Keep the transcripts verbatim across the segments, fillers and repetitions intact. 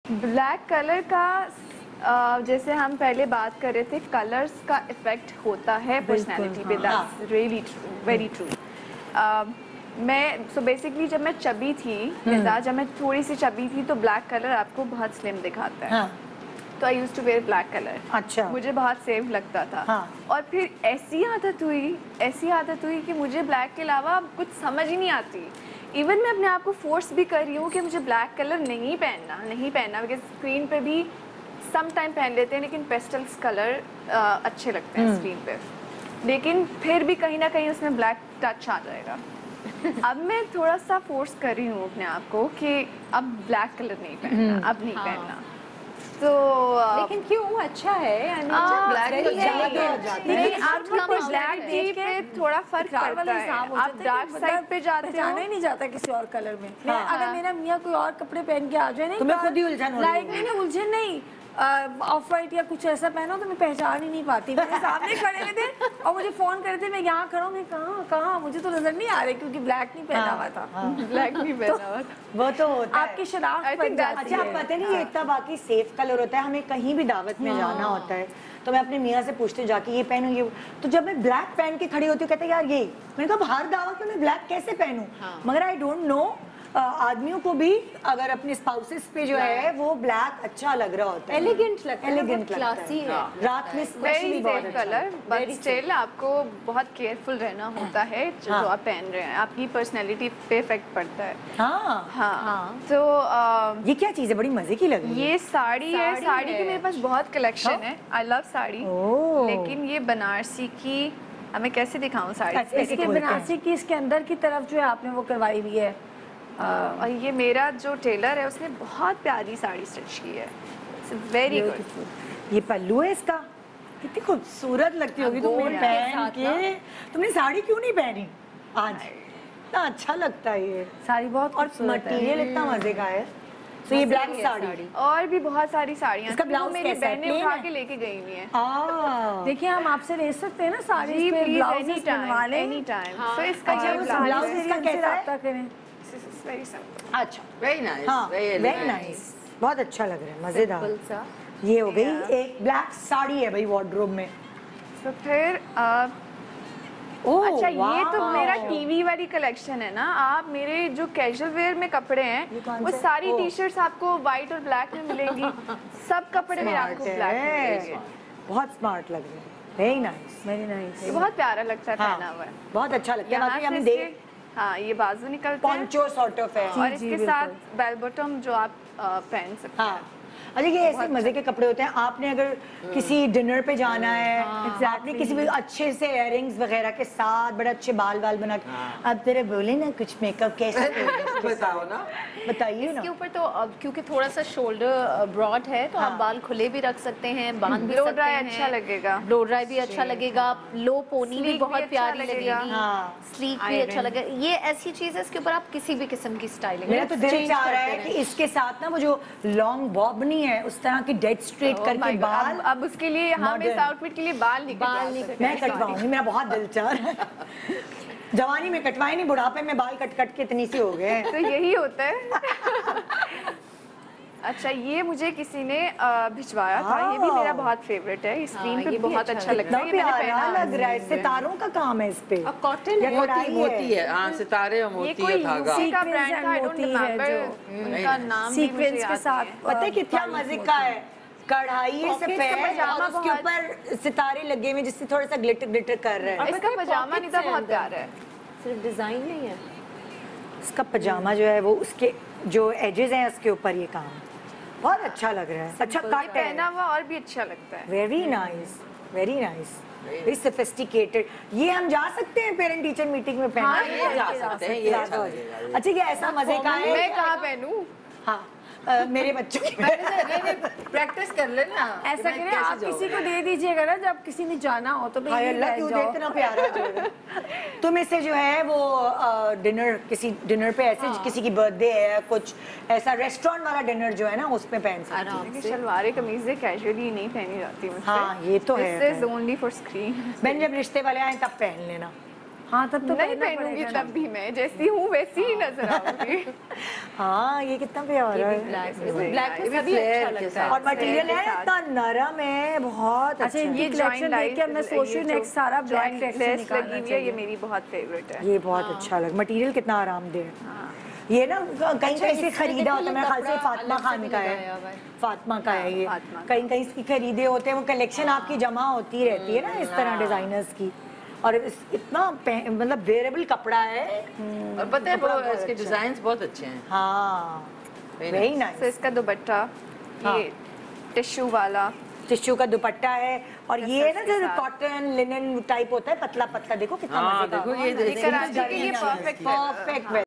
Black colour का uh, जैसे हम पहले बात कर रहे थे, कलर्स का इफेक्ट होता है पर्सनैलिटी पे, that's really true, very true. मैं सो so बेसिकली जब मैं चबी थी, जब मैं थोड़ी सी चबी थी तो ब्लैक कलर आपको बहुत स्लिम दिखाता है। हाँ. तो I used to wear black colour. अच्छा। मुझे बहुत सेफ लगता था। हाँ. और फिर ऐसी आदत हुई ऐसी आदत हुई कि मुझे ब्लैक के अलावा कुछ समझ ही नहीं आती। इवन मैं अपने आप को फोर्स भी कर रही हूँ कि मुझे ब्लैक कलर नहीं पहनना नहीं पहनना बिकॉज स्क्रीन पे भी सम टाइम पहन लेते हैं, लेकिन पेस्टल्स कलर अच्छे लगते हैं स्क्रीन पे, लेकिन फिर भी कहीं ना कहीं उसमें ब्लैक टच आ जाएगा। अब मैं थोड़ा सा फोर्स कर रही हूँ अपने आप को कि अब ब्लैक कलर नहीं पहनना, अब नहीं हाँ। पहनना। तो लेकिन क्यों, अच्छा है यानी ब्लैक नहीं, आपको ब्लैक देख के थोड़ा फर्क पड़ता है। आप डार्क साइड पे जाते हो, जाना ही नहीं जाता किसी और कलर में। अगर मेरा मियाँ कोई और कपड़े पहन के आ जाए, नहीं तो मैं खुद ही उलझन हो लाइक नहीं उलझन नहीं ऑफ वाइट या कुछ ऐसा पहनो तो मैं पहचान ही नहीं पाती। मेरे सामने खड़े हुए थे और मुझे फोन करे थे, मैं यहाँ खड़ा हूँ, कहाँ कहाँ मुझे तो नजर नहीं आ रहे क्योंकि ब्लैक नहीं पहना हुआ था। ब्लैक नहीं पहना हुआ था, वो तो होता है आपकी शनाख्त बन जाती है। अच्छा, पता नहीं ये इतना बाकी सेफ कलर होता है, हमें कहीं भी दावत में जाना होता है तो मैं अपने मियाँ से पूछती हूँ जाके ये पहनूं ये, तो जब मैं ब्लैक पहन के खड़ी होती हूँ कहते हैं यार ये, मैंने कहा हर दावत में मैं ब्लैक कैसे पहनूं, मगर आई डोंट नो आदमियों को भी अगर अपने स्पाउसेस पे जो है वो ब्लैक अच्छा लग रहा होता है, एलिगेंट लगता है, एलिगेंट क्लासी है। रात में स्पेशली बहुत अच्छा कलर, बट स्टिल आपको बहुत केयरफुल रहना होता है जो हाँ. आप पहन रहे हैं, आपकी पर्सनैलिटी पे इफेक्ट पड़ता है। हाँ हाँ, हाँ. तो आ, ये क्या चीज़ है, बड़ी मजे की लग रही है। ये साड़ी है, साड़ी की मेरे पास बहुत कलेक्शन है, आई लव साड़ी, लेकिन ये बनारसी की मैं कैसे दिखाऊं साड़ी, इसके बनारसी की इसके अंदर की तरफ जो है आपने वो करवाई हुई है। Uh, और ये मेरा जो टेलर है उसने बहुत प्यारी साड़ी स्टिच की है, वेरी गुड। ये पल्लू है इसका, कितनी खूबसूरत लगती होगी तुमने पहन के। तुमने साड़ी क्यों नहीं पहनी आज, इतना अच्छा लगता है ये साड़ी, बहुत और मटेरियल इतना मजे का है। तो ये ब्लैक साड़ी और भी बहुत सारी साड़ियाँ इसका ब्लाउज मेरी बहनें उठा के लेके गई हुई हैं। देखिए हम आपसे ले सकते हैं ना साड़ी पे ब्लाउज बनवा लें एनी टाइम। तो इसका ब्लाउज इसका कैसा है? Very simple. अच्छा, वेरी नाइस, वेरी नाइस, बहुत अच्छा लग रहा है, मजेदार। ये हो गई एक ब्लैक साड़ी है भाई वार्डरोब में। तो फिर ओह अच्छा, ये तो मेरा टीवी वाली कलेक्शन है ना। आप मेरे जो कैजुअल वेयर में कपड़े हैं वो सारी टी शर्ट्स आपको व्हाइट और ब्लैक में मिलेंगी, सब कपड़े में आपको ब्लैक मिलेंगे। बहुत स्मार्ट लग रहे हैं, वेरी नाइस, वेरी नाइस, बहुत प्यारा लगता है पहना हुआ है, बहुत अच्छा लगता है। बाकी हमें देख हाँ, ये बाजू निकलते हैं, पॉन्चो सॉर्ट ऑफ है, और इसके साथ बेल बॉटम जो आप पहन सकते हैं। अच्छा, ये ऐसे मजे के कपड़े होते हैं। आपने अगर किसी डिनर पे जाना है, आपने किसी भी अच्छे से इयररिंग्स वगैरह के साथ बड़े अच्छे बाल बाल बना के, अब तेरे बोले ना कुछ मेकअप कैसे बताओ ना, बताइए ना। इसके ऊपर तो क्योंकि थोड़ा सा शोल्डर ब्रॉड है तो आप बाल खुले भी रख सकते हैं, बांध भी सकते हैं, अच्छा लगेगा, ब्लो ड्राई भी अच्छा लगेगा, लो पोनी भी बहुत प्यारी लगेगी, स्लीक भी अच्छा लगेगा। ये ऐसी चीज है इसके ऊपर आप किसी भी किस्म की स्टाइलिंग, मेरा तो दिल चाह रहा है कि इसके साथ ना वो जो लॉन्ग बॉब नहीं है उस तरह की डेड स्ट्रेट करके बाल, अब, अब उसके लिए हम इस आउटफिट के लिए बाल नहीं बाल नहीं मैं कटवाऊंगी, मेरा बहुत दिल चाह रहा है। जवानी में कटवाए नहीं, बुढ़ापे में बाल कट कट के इतनी सी हो गए। तो यही होता है। अच्छा, ये मुझे किसी ने भिजवाया था, ये भी मेरा बहुत फेवरेट है, स्क्रीन पे बहुत अच्छा लगता है, ये मैंने पहना लग रहा है, सितारों का काम है इस पे, कॉटन मोती मोती है, हाँ सितारे और मोती है धागा, ये का ब्रांड था, आई डोंट रिमेंबर उनका नाम, सीक्वेंस के साथ, पता है कितना मजे का है, कढ़ाई से पैर उसके ऊपर सितारे लगे हुए जिससे थोड़ा सा ग्लिटर ग्लिटर कर रहा है। इसका पजामा निदा बहुत प्यारा है, सिर्फ डिजाइन नहीं है, इसका पजामा जो है वो उसके जो एजेस हैं उसके ऊपर ये काम बहुत अच्छा लग रहा है, अच्छा कट है, पहना हुआ और भी अच्छा लगता है। Very nice, very nice, very sophisticated. ये हम जा सकते हैं पेरेंट टीचर मीटिंग में पहनना? हाँ, ये जा सकते हैं, ये अच्छा लगेगा। अच्छा, ये ऐसा मजे का है, मैं कहाँ पहनूं? हाँ Uh, मेरे बच्चों की प्रैक्टिस कर लेना, ऐसा करें आप किसी को दे दीजिएगा ना जब किसी ने जाना हो तो अल्लाह क्यों दे इतना प्यारा जो है। तुम इसे जो है वो डिनर किसी डिनर पे ऐसे हाँ। किसी की बर्थडे है कुछ ऐसा रेस्टोरेंट वाला डिनर जो है ना उसमें पहन सकते हैं। शलवारें कमीजें कैजुअली नहीं पहनी जाती मुझसे। हाँ ये तो है, this is only for screen. बहन जब रिश्ते वाले आए तब पहन लेना, हाँ तब तो नहीं पहनना पहनूंगी पड़ेगा तब भी मैं जैसी हूँ वैसी ही नजर आऊंगी। हाँ ये कितना प्यारा है ब्लैक में सभी अच्छा लगता है। और मटेरियल है इतना नरम है, बहुत अच्छा अच्छा इनकी ये कलेक्शन देख के अब मैं सोच रही हूँ नेक्स्ट सारा ब्लैक लेस लगी हुई है, ये मेरी बहुत फेवरेट है। ये बहुत अच्छा लग, मटेरियल कितना आरामदेह है। ये ना कहीं कहीं से खरीदा होता है, मेरे ख्याल से फातिमा खान का है, फातिमा का है ये, कहीं कहीं इसकी खरीदे होते हैं, वो कलेक्शन आपकी जमा होती रहती है ना इस तरह डिजाइनर्स की। और इस- इतना पे- मतलब वेयरेबल कपड़ा है। और पता है वो इसके डिजाइन बहुत अच्छे हैं। हाँ वेरी नाइस। तो इसका दुपट्टा हाँ। ये टिश्यू वाला टिश्यू का दुपट्टा है और ये ना के जो साथ। कॉटन लिनन टाइप होता है, पतला पतला, देखो कितना हाँ, मजे का। देखो ये ये कराची के लिए परफेक्ट परफेक्ट।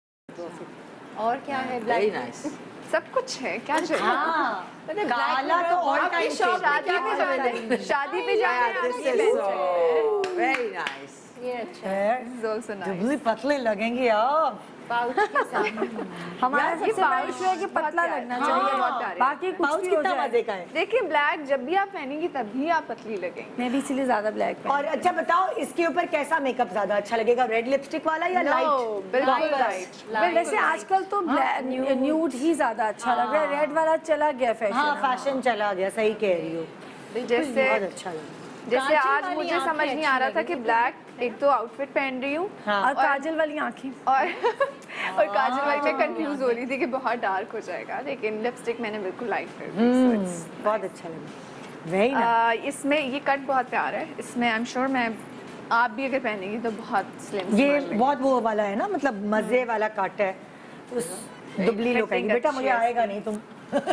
और क्या है वेरी ब्लैक? नाइस। सब कुछ है, क्या चाहिए। हाँ काला तो ऑल टाइम शादी पे जाना है, शादी पे जाना है, This आपके is लिए so very nice. ये अच्छा It's also nice. दुबली पतले लगेंगे आप। पाउच के साथ। हमारा यार, ये सबसे बड़ा pouch इशू है कि बहुत पतला प्यारा लगना है। चाहिए, हाँ, बहुत प्यारे। बाकी कुछ पाउच भी हो कितना जाए। मजे का है। देखिए ब्लैक जब भी आप पहनेंगी तभी आप पतली लगेंगी। मैं भी इसीलिए ज्यादा ब्लैक और अच्छा बताओ इसके ऊपर कैसा मेकअप ज्यादा अच्छा लगेगा, रेड लिपस्टिक वाला या No, लाइट? बिल्कुल लाइट। वैसे आजकल तो न्यूड ही ज्यादा अच्छा लग रहा है, रेड वाला चला गया हाँ फैशन। फैशन चला गया, सही कह रही हो। जैसे बहुत अच्छा लगा। जैसे काजल आज वाली मुझे आंखें समझ नहीं अच्छी आ रहा था लगी कि ब्लैक एक तो आउटफिट पहन रही हूँ हाँ और काजल वाली आंखें। और और काजल वाली मैं कंफ्यूज हो रही थी कि बहुत डार्क हो जाएगा, लेकिन लिपस्टिक मैंने बिल्कुल लाइट कर दी। So it's- बहुत अच्छा लगा, वेरी नाइस। आ, इसमें ये कट बहुत प्यारा है, इसमें आई एम श्योर मैं आप भी अगर पहनेंगी तो बहुत स्लिम। ये बहुत वो वाला है ना, मतलब मजे वाला कट है, उस दुबली लोग कहेंगी बेटा मुझे आएगा नहीं, तुम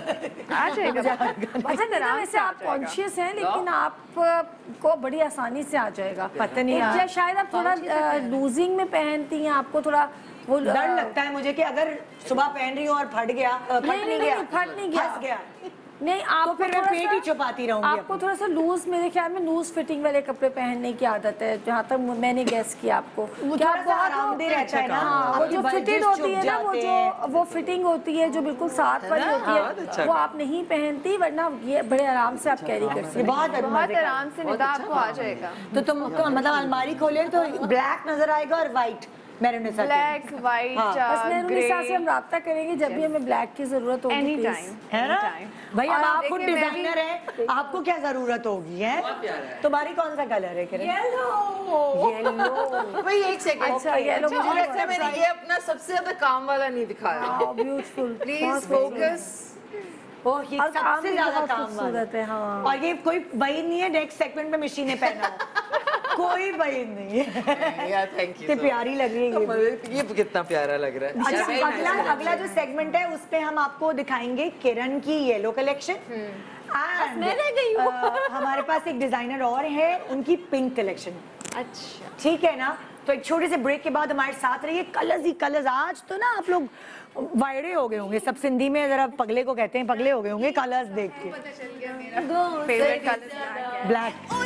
आ जाएगा। अच्छा ना वैसे आप कॉन्शियस हैं लेकिन आपको बड़ी आसानी से आ जाएगा। पता नहीं एक यार। या शायद आप थोड़ा लूजिंग में पहनती हैं, आपको थोड़ा वो डर लगता है मुझे कि अगर सुबह पहन रही हूँ और फट गया, फट नहीं, नहीं नहीं, गया, नहीं, फट नहीं गया। फंस गया, नहीं तो आपको फिर मैं थोड़ा पेट सा- ही छुपाती रहूंगी आपको अपनी। थोड़ा सा लूज, मेरे ख्याल में लूज फिटिंग वाले कपड़े पहनने की आदत है, जहाँ तक मैंने गेस किया आपको। वो क्या थोड़ा सा बहुत आरामदेह रहता है ना, हाँ, वो आपकी जो bulges फिटेड होती छुप है ना, वो जाते जो हैं। वो फिटिंग होती है जो बिल्कुल साथ वाली होती है, वो आप नहीं पहनती, वरना ये बड़े आराम से आप कैरी कर ये सकते हैं। बहुत बहुत मजे का है। आराम से निदा आपको आ जाएगा। तो तुम तो मतलब अलमारी खोले तो ब्लैक नजर आएगा और व्हाइट मैरून के साथ। ब्लैक हाँ। वाइट बस मेरे ग्रे साथ से हम राब्ता करेंगे जब भी हमें ब्लैक की जरूरत होगी। Any please। टाइम है ना भाई, अब और आप खुद देखिए, मैं भी- डिजाइनर हैं, आपको क्या जरूरत होगी है? तुम्हारी कौन सा कलर है किरण? येलो। येलो। भाई एक सेकंड। अच्छा येलो मुझे मुझे लगता है मैंने ये अपना सबसे ज्यादा काम वाला नहीं दिखाया। Beautiful, please focus. ओह ये और काम सबसे भी ज्यादा बहुत काम खूबसूरत है, हाँ। और ये कोई वही नहीं है नेक्स्ट सेगमेंट में मशीनें पहना हो। कोई वही नहीं है। यार थैंक यू। कितनी प्यारी लग रही है ये। ये कितना प्यारा लग रहा है। अच्छा Very अगला nice अगला जो सेगमेंट है उस पे हम आपको दिखाएंगे किरण की येलो कलेक्शन। मैं रह गई हूँ। हमारे पास एक डिजाइनर और है, उनकी पिंक कलेक्शन। अच्छा ठीक है ना, तो एक छोटे से ब्रेक के बाद हमारे साथ रहिए। कलर्स ही कलर्स, आज तो ना आप लोग वायड़े हो गए होंगे, सब सिंधी में जरा पगले को कहते हैं, पगले हो गए होंगे कलर्स देख के। Favourite colour black